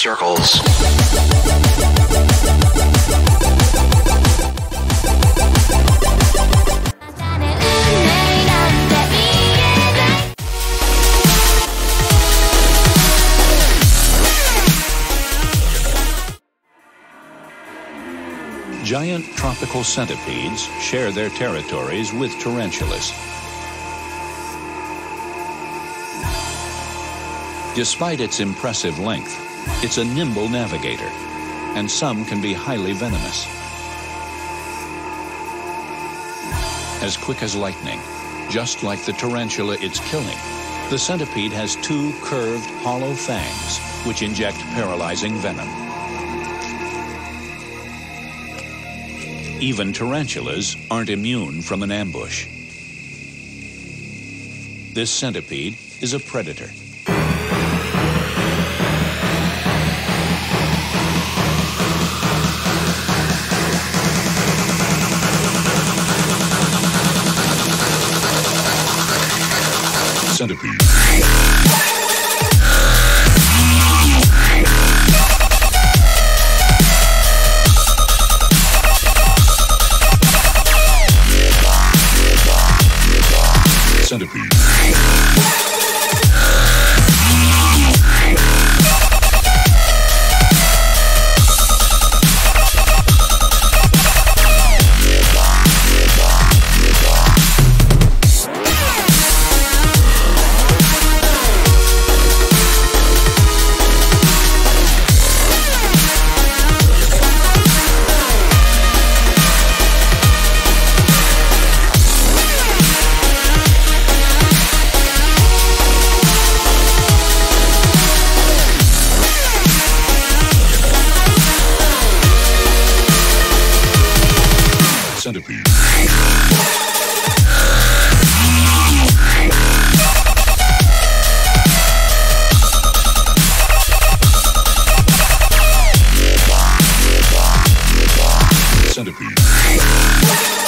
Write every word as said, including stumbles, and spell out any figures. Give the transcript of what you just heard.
circles. Giant tropical centipedes share their territories with tarantulas. Despite its impressive length, it's a nimble navigator, and some can be highly venomous. As quick as lightning, just like the tarantula it's killing, the centipede has two curved, hollow fangs which inject paralyzing venom. Even tarantulas aren't immune from an ambush. This centipede is a predator. Centipede. Centipede. Centipede. Centipede.